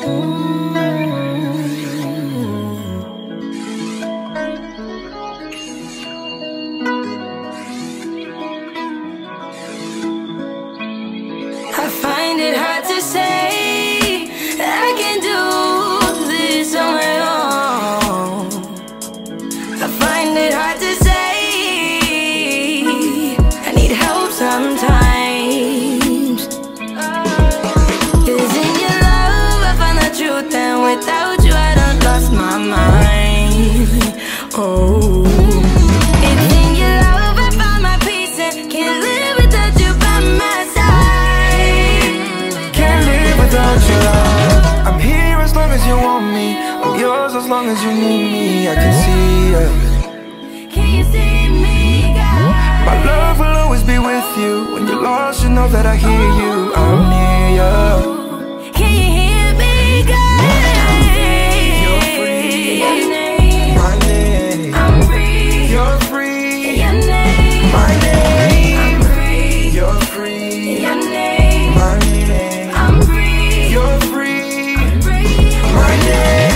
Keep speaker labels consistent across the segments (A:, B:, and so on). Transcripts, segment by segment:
A: I find it hard to say I can do this on my own. I find it hard to say I need help sometimes. 'Cause in your love I find the truth, and without you I done lost my mind. Oh, it's in your love I found my peace, and can't live without you by my side.
B: Can't live without your love. I'm here as long as you want me. I'm yours as long as you need me. I can see you.
A: Can you see me, God?
B: My love will always be with you. When you're lost, you know that I hear you. I'm near you.
A: Can you hear me, God?
B: You're free.
A: Your name.
B: My name.
A: I'm free.
B: You're free.
A: Your name.
B: My name.
A: I'm free.
B: You're free.
A: Your name.
B: My name.
A: I'm free.
B: You're free.
A: Free.
B: My name.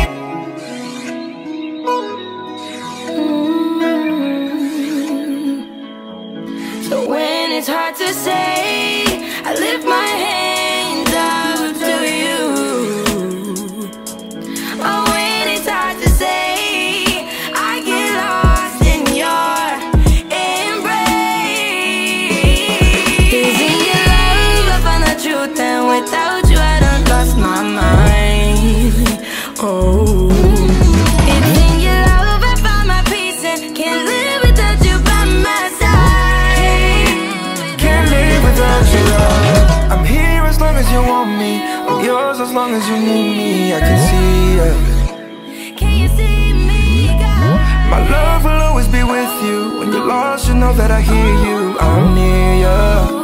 A: So when it's hard to say, I lift my hands up to you. Oh, when it's hard to say, I get lost in your embrace. 'Cause in your love I find the truth, and without you I done lost my mind. Oh, it's in your love I found my peace, and can't live without you by my side.
B: Can't live without your love. I'm here as long as you want me. I'm yours as long as you need me. I can see you.
A: Can you see me, God?
B: My love will always be with you. When you're lost, you know that I hear you. I'm near you.